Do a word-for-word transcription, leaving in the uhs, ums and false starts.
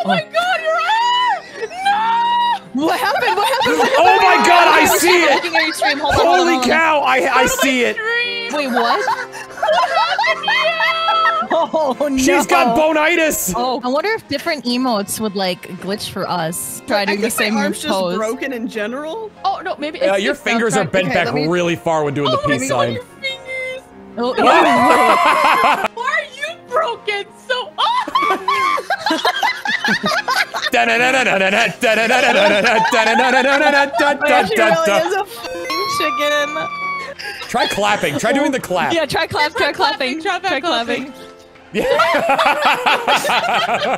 my god, your arm! No! What happened? What happened? What happened? Oh my god, I see it! Looking at your stream. Hold on, Holy hold on, hold on. cow, I I see it. Wait, what? Oh no! She's got bonitis. Oh, I wonder if different emotes would like glitch for us. Try doing the same my move arm's just pose. broken in general. Oh no, maybe Yeah, it's your it's fingers not are bent okay, back let me- really far when doing Oh the my peace god, sign. your fingers! Oh, Why are you broken so? Oh! She really is a f***ing chicken. Try clapping. Try doing the clap. Yeah, try clap. Try clapping. Try Try clapping. Yeah.